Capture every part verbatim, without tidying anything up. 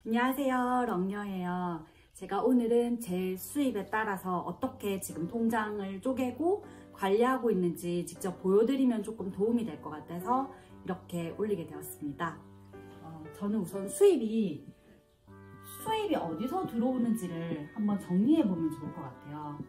안녕하세요, 렁녀예요. 제가 오늘은 제 수입에 따라서 어떻게 지금 통장을 쪼개고 관리하고 있는지 직접 보여드리면 조금 도움이 될 것 같아서 이렇게 올리게 되었습니다. 어, 저는 우선 수입이 수입이 어디서 들어오는지를 한번 정리해 보면 좋을 것 같아요.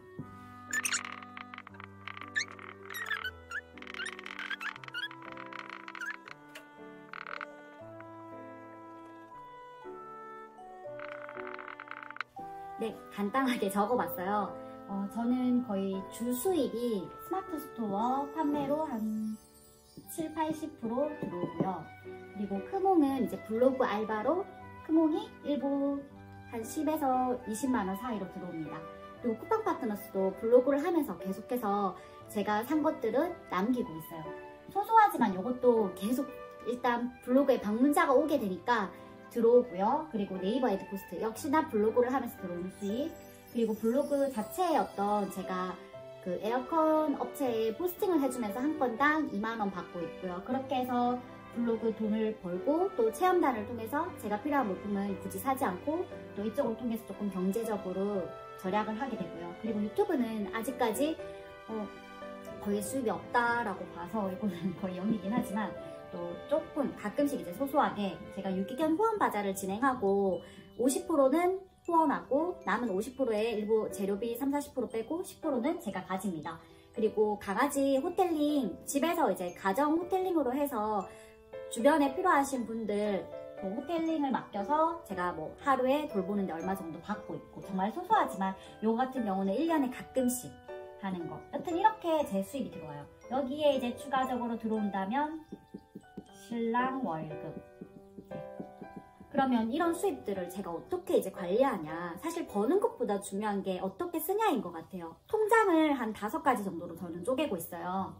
네, 간단하게 적어봤어요. 어, 저는 거의 주 수입이 스마트 스토어 판매로 한 칠, 팔십 퍼센트 들어오고요. 그리고 크몽은 이제 블로그 알바로 크몽이 일부 한 십에서 이십만 원 사이로 들어옵니다. 그리고 쿠팡 파트너스도 블로그를 하면서 계속해서 제가 산 것들은 남기고 있어요. 소소하지만 이것도 계속 일단 블로그에 방문자가 오게 되니까 들어오고요. 그리고 네이버 에드포스트 역시나 블로그를 하면서 들어오는 수익, 그리고 블로그 자체의 어떤 제가 그 에어컨 업체에 포스팅을 해주면서 한 건당 이만 원 받고 있고요. 그렇게 해서 블로그 돈을 벌고 또 체험단을 통해서 제가 필요한 물품은 굳이 사지 않고 또 이쪽을 통해서 조금 경제적으로 절약을 하게 되고요. 그리고 유튜브는 아직까지 어, 거의 수입이 없다라고 봐서 이거는 거의 영이긴 하지만 또 조금 가끔씩 이제 소소하게 제가 유기견 후원 바자를 진행하고 오십 퍼센트는 후원하고 남은 오십 퍼센트의 일부 재료비 삼, 사십 퍼센트 빼고 십 퍼센트는 제가 가집니다. 그리고 강아지 호텔링, 집에서 이제 가정 호텔링으로 해서 주변에 필요하신 분들 그 호텔링을 맡겨서 제가 뭐 하루에 돌보는데 얼마 정도 받고 있고, 정말 소소하지만 요거 같은 경우는 일 년에 가끔씩 하는 거. 여튼 이렇게 제 수입이 들어와요. 여기에 이제 추가적으로 들어온다면 신랑 월급. 네. 그러면 이런 수입들을 제가 어떻게 이제 관리하냐. 사실 버는 것보다 중요한 게 어떻게 쓰냐인 것 같아요. 통장을 한 다섯 가지 정도로 저는 쪼개고 있어요.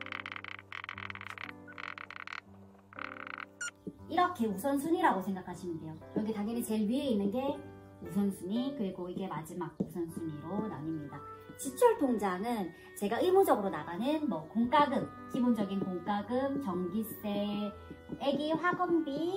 이렇게 우선순위라고 생각하시면 돼요. 여기 당연히 제일 위에 있는 게 우선순위, 그리고 이게 마지막 우선순위로 나뉩니다. 지출 통장은 제가 의무적으로 나가는 뭐 공과금, 기본적인 공과금, 전기세, 애기 학원비,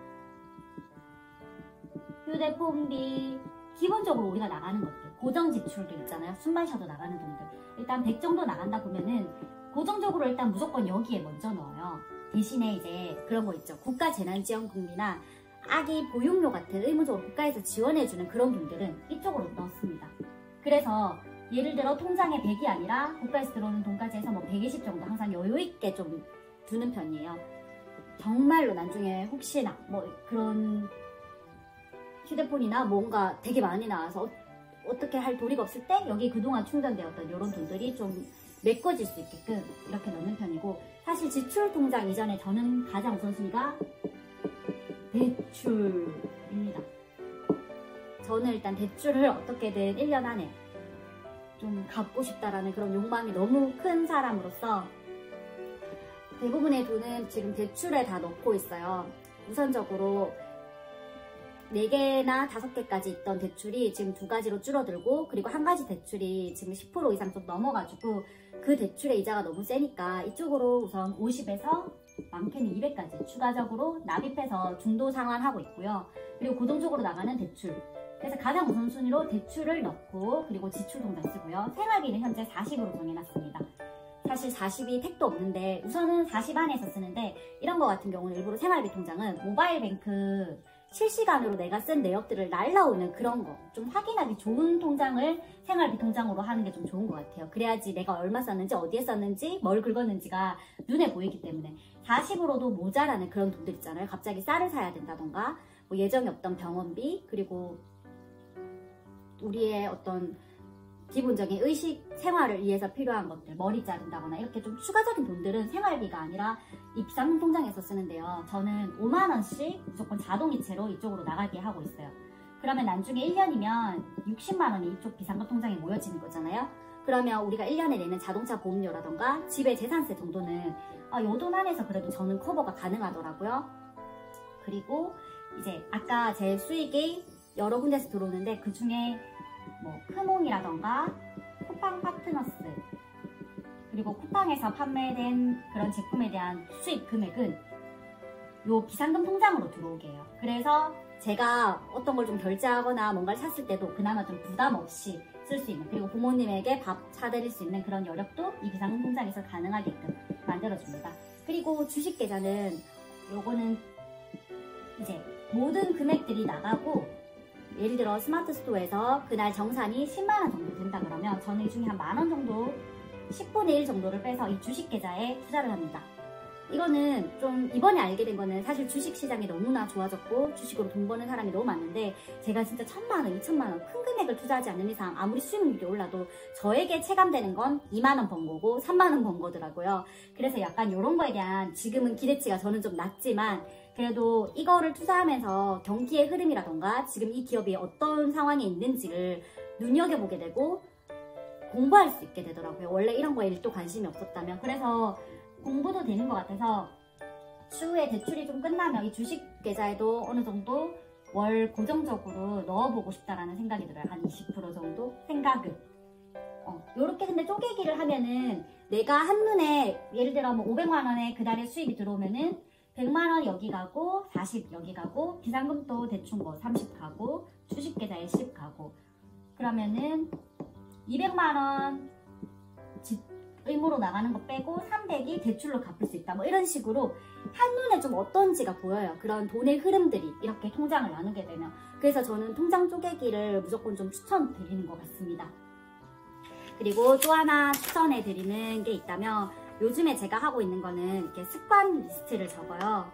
휴대폰비, 기본적으로 우리가 나가는 것들, 고정 지출들 있잖아요. 숨만 쉬어도 나가는 돈들. 일단 백 정도 나간다 보면은 고정적으로 일단 무조건 여기에 먼저 넣어요. 대신에 이제 그런 거 있죠. 국가재난지원금이나 아기 보육료 같은 의무적으로 국가에서 지원해주는 그런 돈들은 이쪽으로 넣습니다. 그래서 예를 들어 통장에 백이 아니라 국가에서 들어오는 돈까지 해서 뭐 백이십 정도 항상 여유있게 좀 두는 편이에요. 정말로 나중에 혹시나 뭐 그런 휴대폰이나 뭔가 되게 많이 나와서 어, 어떻게 할 도리가 없을 때 여기 그동안 충전되었던 이런 돈들이 좀 메꿔질 수 있게끔 이렇게 넣는 편이고, 사실 지출 통장 이전에 저는 가장 우선순위가 대출입니다. 저는 일단 대출을 어떻게든 일 년 안에 좀 갚고 싶다라는 그런 욕망이 너무 큰 사람으로서 대부분의 돈은 지금 대출에 다 넣고 있어요. 우선적으로 네 개나 다섯 개까지 있던 대출이 지금 두 가지로 줄어들고, 그리고 한 가지 대출이 지금 십 퍼센트 이상 좀 넘어가지고 그 대출의 이자가 너무 세니까 이쪽으로 우선 오십에서 많게는 이백까지 추가적으로 납입해서 중도 상환하고 있고요. 그리고 고정적으로 나가는 대출, 그래서 가장 우선순위로 대출을 넣고, 그리고 지출 통장 쓰고요. 생활비는 현재 사십으로 정해놨습니다. 사실 사십이 택도 없는데 우선은 사십 안에서 쓰는데, 이런 거 같은 경우는 일부러 생활비 통장은 모바일 뱅크 실시간으로 내가 쓴 내역들을 날라오는 그런 거 좀 확인하기 좋은 통장을 생활비 통장으로 하는 게 좀 좋은 것 같아요. 그래야지 내가 얼마 썼는지, 어디에 썼는지, 뭘 긁었는지가 눈에 보이기 때문에. 사십으로도 모자라는 그런 돈들 있잖아요. 갑자기 쌀을 사야 된다던가 뭐 예정이 없던 병원비, 그리고 우리의 어떤 기본적인 의식 생활을 위해서 필요한 것들, 머리 자른다거나 이렇게 좀 추가적인 돈들은 생활비가 아니라 이 비상금 통장에서 쓰는데요. 저는 오만 원씩 무조건 자동이체로 이쪽으로 나가게 하고 있어요. 그러면 나중에 일 년이면 육십만 원이 이쪽 비상금 통장에 모여지는 거잖아요. 그러면 우리가 일 년에 내는 자동차 보험료라던가 집의 재산세 정도는 아, 요 돈 안에서 그래도 저는 커버가 가능하더라고요. 그리고 이제 아까 제 수익이 여러 군데서 들어오는데 그 중에 뭐 크몽이라던가 쿠팡 파트너스, 그리고 쿠팡에서 판매된 그런 제품에 대한 수입 금액은 요 비상금 통장으로 들어오게 해요. 그래서 제가 어떤 걸 좀 결제하거나 뭔가를 샀을 때도 그나마 좀 부담 없이 쓸 수 있는, 그리고 부모님에게 밥 사드릴 수 있는 그런 여력도 이 비상금 통장에서 가능하게끔 만들어줍니다. 그리고 주식 계좌는 요거는 이제 모든 금액들이 나가고, 예를 들어 스마트 스토어에서 그날 정산이 십만 원 정도 된다 그러면 저는 이 중에 한 만 원 정도, 십분의 일 정도를 빼서 이 주식 계좌에 투자를 합니다. 이거는 좀 이번에 알게 된 거는, 사실 주식 시장이 너무나 좋아졌고 주식으로 돈 버는 사람이 너무 많은데, 제가 진짜 천만 원, 이천만 원 큰 금액을 투자하지 않는 이상 아무리 수익률이 올라도 저에게 체감되는 건 이만 원 번 거고 삼만 원 번 거더라고요. 그래서 약간 이런 거에 대한 지금은 기대치가 저는 좀 낮지만, 그래도 이거를 투자하면서 경기의 흐름이라던가 지금 이 기업이 어떤 상황에 있는지를 눈여겨보게 되고 공부할 수 있게 되더라고요. 원래 이런 거에 일도 관심이 없었다면. 그래서 공부도 되는 것 같아서 추후에 대출이 좀 끝나면 이 주식 계좌에도 어느 정도 월 고정적으로 넣어보고 싶다라는 생각이 들어요. 한 이십 퍼센트 정도 생각을. 어, 요렇게 근데 쪼개기를 하면은 내가 한눈에 예를 들어 뭐 오백만 원에 그달에 수입이 들어오면은 백만 원 여기 가고 사십 여기 가고 비상금도 대충 뭐 삼십 가고 주식 계좌에 십 가고, 그러면은 이백만 원 집 의무로 나가는 거 빼고 삼백이 대출로 갚을 수 있다, 뭐 이런 식으로 한눈에 좀 어떤지가 보여요. 그런 돈의 흐름들이 이렇게 통장을 나누게 되면. 그래서 저는 통장 쪼개기를 무조건 좀 추천드리는 것 같습니다. 그리고 또 하나 추천해 드리는 게 있다면, 요즘에 제가 하고 있는 거는 이렇게 습관 리스트를 적어요.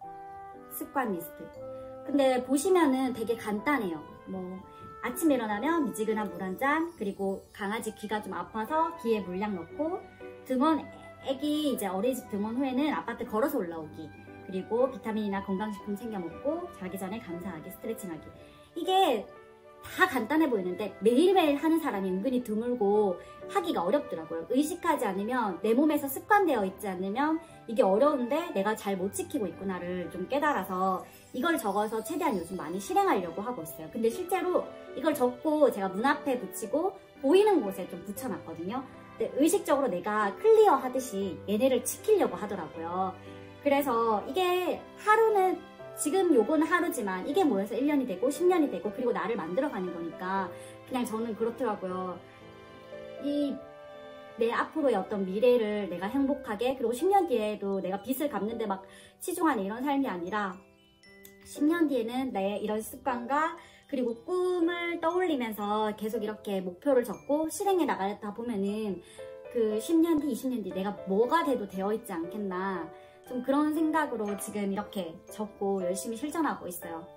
습관 리스트. 근데 보시면은 되게 간단해요. 뭐 아침에 일어나면 미지근한 물 한 잔, 그리고 강아지 귀가 좀 아파서 귀에 물약 넣고, 등원, 애기 이제 어린이집 등원 후에는 아파트 걸어서 올라오기, 그리고 비타민이나 건강식품 챙겨 먹고 자기 전에 감사하기, 스트레칭하기. 이게 다 간단해 보이는데 매일매일 하는 사람이 은근히 드물고 하기가 어렵더라고요. 의식하지 않으면, 내 몸에서 습관되어 있지 않으면 이게 어려운데 내가 잘 못 지키고 있구나를 좀 깨달아서 이걸 적어서 최대한 요즘 많이 실행하려고 하고 있어요. 근데 실제로 이걸 적고 제가 문 앞에 붙이고 보이는 곳에 좀 붙여놨거든요. 근데 의식적으로 내가 클리어 하듯이 얘네를 지키려고 하더라고요. 그래서 이게 하루는, 지금 요거는 하루지만 이게 모여서 일 년이 되고 십 년이 되고 그리고 나를 만들어가는 거니까 그냥 저는 그렇더라고요. 이 내 앞으로의 어떤 미래를 내가 행복하게, 그리고 십 년 뒤에도 내가 빚을 갚는데 막 치중하는 이런 삶이 아니라 십 년 뒤에는 내 이런 습관과 그리고 꿈을 떠올리면서 계속 이렇게 목표를 적고 실행해 나가다 보면은 그 십 년 뒤, 이십 년 뒤 내가 뭐가 돼도 되어 있지 않겠나, 좀 그런 생각으로 지금 이렇게 적고 열심히 실천하고 있어요.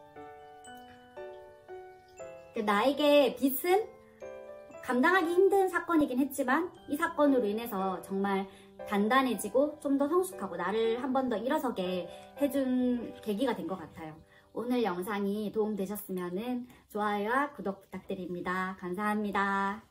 나에게 빚은 감당하기 힘든 사건이긴 했지만 이 사건으로 인해서 정말 단단해지고 좀 더 성숙하고 나를 한 번 더 일어서게 해준 계기가 된 것 같아요. 오늘 영상이 도움되셨으면 좋아요와 구독 부탁드립니다. 감사합니다.